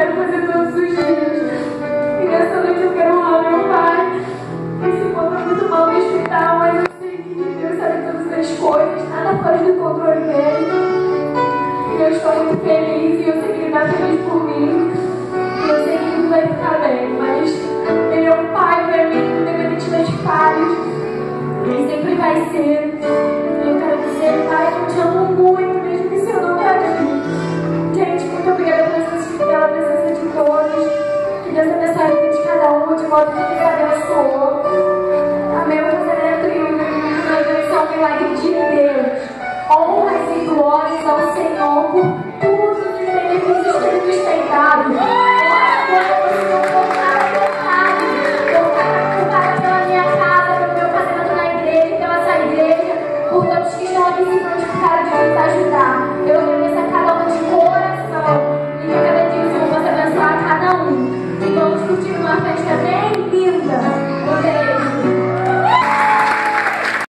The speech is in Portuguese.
quero fazer todos os dias. E nessa noite eu quero honrar meu pai. Ele se encontra muito mal no hospital, mas eu sei que Deus sabe todas as coisas, nada fora do controle dele. E eu estou muito feliz e eu sei que ele vai feliz por mim. E eu sei que tudo vai ficar bem, mas ele é um pai para mim, independente das falhas. Ele sempre vai ser. Eu quero dizer, pai, eu te amo muito, mesmo que seu nome é aqui. Gente, muito obrigada pela presença de todos. Que Deus abençoe a vida de cada um, de modo que nos abençoou.